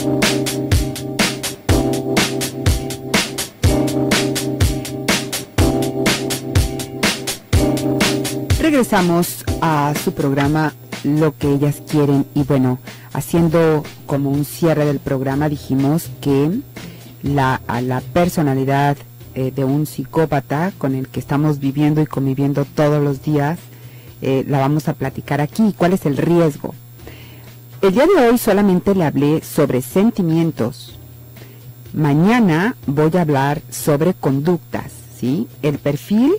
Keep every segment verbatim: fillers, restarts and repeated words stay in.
Regresamos a su programa Lo que ellas quieren, y bueno, haciendo como un cierre del programa, dijimos que la, a la personalidad eh, de un psicópata con el que estamos viviendo y conviviendo todos los días, eh, la vamos a platicar aquí. ¿Cuál es el riesgo? El día de hoy solamente le hablé sobre sentimientos. Mañana voy a hablar sobre conductas, ¿sí? El perfil,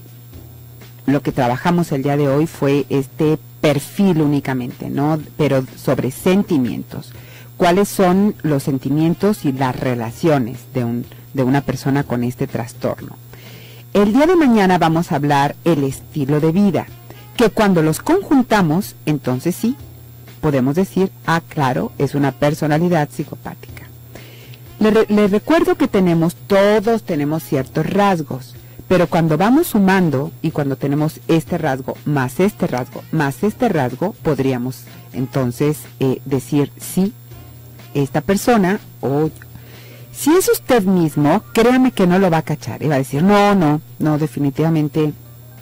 lo que trabajamos el día de hoy fue este perfil únicamente, ¿no? Pero sobre sentimientos. ¿Cuáles son los sentimientos y las relaciones de, un, de una persona con este trastorno? El día de mañana vamos a hablar el estilo de vida, que cuando los conjuntamos, entonces sí, podemos decir, ah, claro, es una personalidad psicopática. Les le recuerdo que tenemos, todos tenemos ciertos rasgos, pero cuando vamos sumando y cuando tenemos este rasgo más este rasgo más este rasgo, podríamos entonces eh, decir sí, esta persona, o si es usted mismo, créame que no lo va a cachar y va a decir no, no, no, definitivamente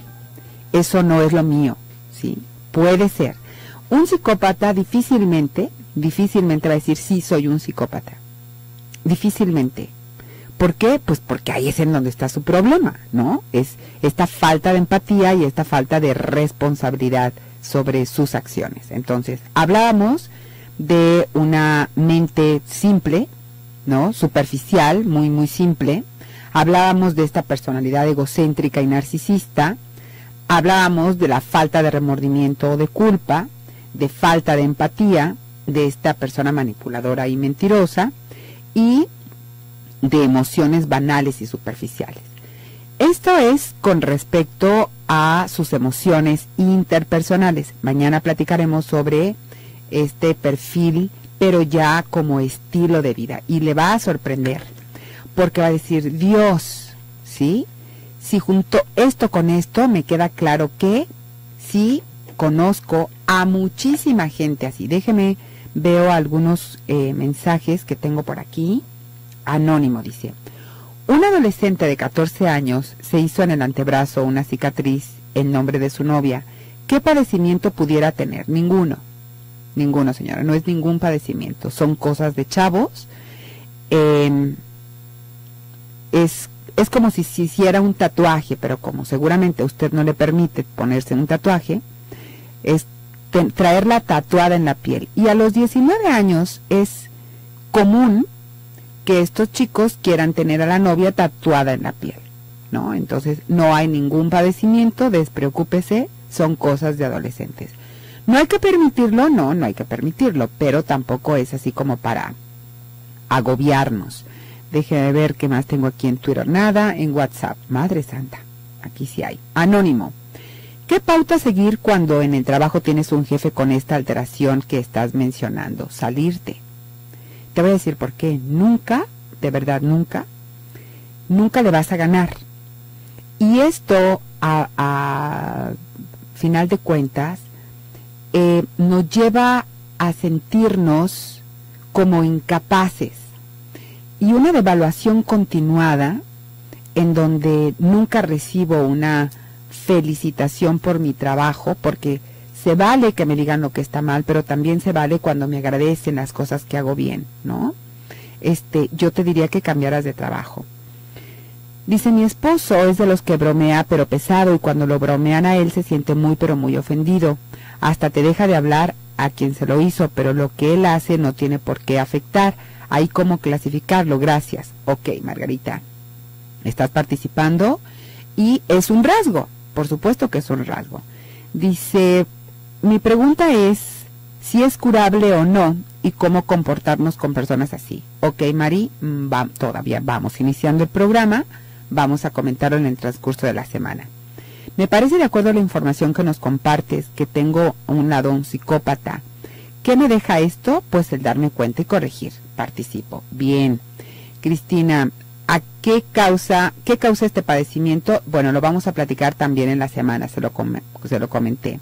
eso no es lo mío, ¿sí? Puede ser. Un psicópata difícilmente, difícilmente va a decir sí, soy un psicópata. Difícilmente. ¿Por qué? Pues porque ahí es en donde está su problema, ¿no? Es esta falta de empatía y esta falta de responsabilidad sobre sus acciones. Entonces, hablábamos de una mente simple, ¿no? Superficial, muy, muy simple. Hablábamos de esta personalidad egocéntrica y narcisista. Hablábamos de la falta de remordimiento o de culpa, de falta de empatía, de esta persona manipuladora y mentirosa, y de emociones banales y superficiales. Esto es con respecto a sus emociones interpersonales. Mañana platicaremos sobre este perfil, pero ya como estilo de vida. Y le va a sorprender, porque va a decir, Dios, ¿sí? Si junto esto con esto, me queda claro que sí conozco a muchísima gente así. Déjeme, veo algunos eh, mensajes que tengo por aquí. Anónimo dice, un adolescente de catorce años se hizo en el antebrazo una cicatriz en nombre de su novia. ¿Qué padecimiento pudiera tener? Ninguno. Ninguno, señora, no es ningún padecimiento. Son cosas de chavos. Eh, es, es como si se hiciera un tatuaje, pero como seguramente a usted no le permite ponerse un tatuaje, es traerla tatuada en la piel. Y a los diecinueve años es común que estos chicos quieran tener a la novia tatuada en la piel, ¿no? Entonces no hay ningún padecimiento, despreocúpese, son cosas de adolescentes. ¿No hay que permitirlo? No, no hay que permitirlo, pero tampoco es así como para agobiarnos. Déjeme ver qué más tengo aquí en Twitter. Nada, en WhatsApp. Madre santa, aquí sí hay. Anónimo. ¿Qué pauta seguir cuando en el trabajo tienes un jefe con esta alteración que estás mencionando? Salirte. Te voy a decir por qué. Nunca, de verdad nunca, nunca le vas a ganar. Y esto, a, a final de cuentas, eh, nos lleva a sentirnos como incapaces. Y una devaluación continuada, en donde nunca recibo una felicitación por mi trabajo, porque se vale que me digan lo que está mal, pero también se vale cuando me agradecen las cosas que hago bien, ¿no? Este, yo te diría que cambiaras de trabajo. Dice, mi esposo es de los que bromea, pero pesado, y cuando lo bromean a él se siente muy, pero muy ofendido. Hasta te deja de hablar a quien se lo hizo, pero lo que él hace no tiene por qué afectar. Hay cómo clasificarlo, gracias. Ok, Margarita, estás participando y es un rasgo, por supuesto que es un rasgo. Dice, mi pregunta es si es curable o no y cómo comportarnos con personas así. Ok, Mari, va, todavía vamos iniciando el programa, vamos a comentarlo en el transcurso de la semana. Me parece, de acuerdo a la información que nos compartes, que tengo a un lado un psicópata. ¿Qué me deja esto? Pues el darme cuenta y corregir. Participo. Bien. Cristina, ¿a qué causa, qué causa este padecimiento? Bueno, lo vamos a platicar también en la semana, se lo, com se lo comenté.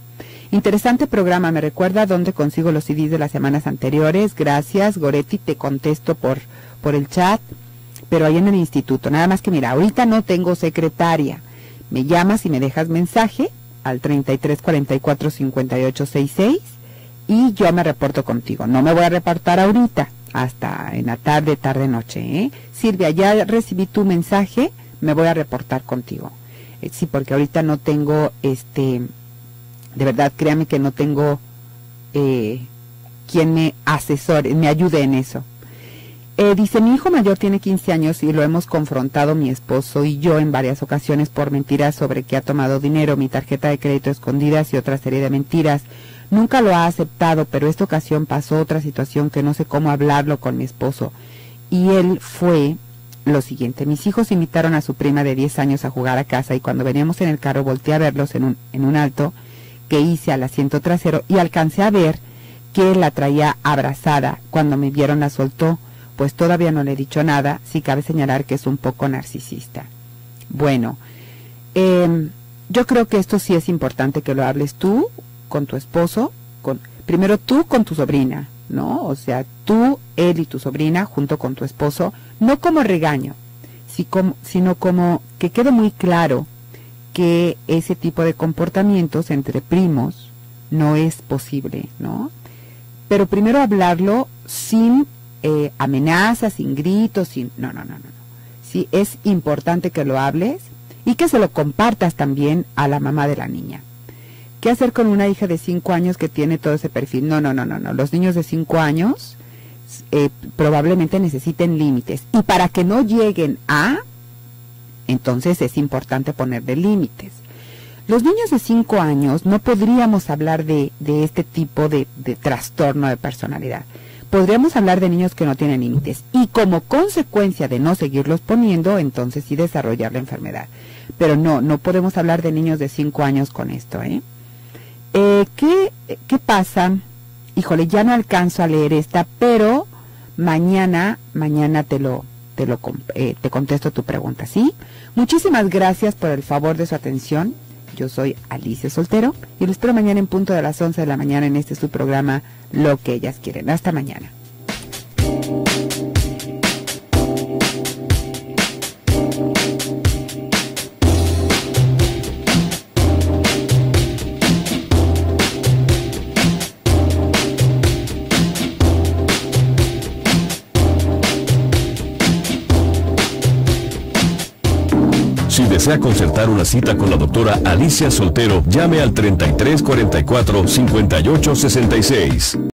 Interesante programa, me recuerda dónde consigo los C Ds de las semanas anteriores. Gracias, Goretti, te contesto por, por el chat, pero ahí en el instituto. Nada más que mira, ahorita no tengo secretaria. Me llamas y me dejas mensaje al treinta y tres cuarenta y cuatro cincuenta y ocho sesenta y seis y yo me reporto contigo. No me voy a reportar ahorita, hasta en la tarde, tarde, noche, ¿eh? Silvia, ya recibí tu mensaje, me voy a reportar contigo. Eh, sí, porque ahorita no tengo, este, de verdad, créame que no tengo eh, quien me asesore, me ayude en eso. Eh, dice, mi hijo mayor tiene quince años y lo hemos confrontado mi esposo y yo en varias ocasiones por mentiras sobre que ha tomado dinero, mi tarjeta de crédito escondidas y otra serie de mentiras. Nunca lo ha aceptado, pero esta ocasión pasó otra situación que no sé cómo hablarlo con mi esposo. Y él fue lo siguiente, mis hijos invitaron a su prima de diez años a jugar a casa y cuando veníamos en el carro volteé a verlos en un, en un alto que hice al asiento trasero y alcancé a ver que la traía abrazada. Cuando me vieron la soltó, pues todavía no le he dicho nada, si cabe señalar que es un poco narcisista. Bueno, eh, yo creo que esto sí es importante que lo hables tú con tu esposo, con primero tú con tu sobrina, ¿no? O sea, tú, él y tu sobrina junto con tu esposo, no como regaño, si como, sino como que quede muy claro que ese tipo de comportamientos entre primos no es posible, ¿no? Pero primero hablarlo sin eh, amenazas, sin gritos, sin... No, no, no, no, no. Sí, es importante que lo hables y que se lo compartas también a la mamá de la niña. ¿Qué hacer con una hija de cinco años que tiene todo ese perfil? No, no, no, no, no. Los niños de cinco años eh, probablemente necesiten límites. Y para que no lleguen a, entonces es importante ponerle límites. Los niños de cinco años no podríamos hablar de, de este tipo de, de trastorno de personalidad. Podríamos hablar de niños que no tienen límites. Y como consecuencia de no seguirlos poniendo, entonces sí desarrollar la enfermedad. Pero no, no podemos hablar de niños de cinco años con esto, ¿eh? Eh, ¿qué, ¿Qué pasa? Híjole, ya no alcanzo a leer esta, pero mañana, mañana te lo, te lo, eh, te contesto tu pregunta, ¿sí? Muchísimas gracias por el favor de su atención. Yo soy Alicia Soltero y lo espero mañana en punto de las once de la mañana en este su programa Lo que ellas quieren. Hasta mañana. Si desea concertar una cita con la doctora Alicia Soltero, llame al treinta y tres cuarenta y cuatro cincuenta y ocho sesenta y seis.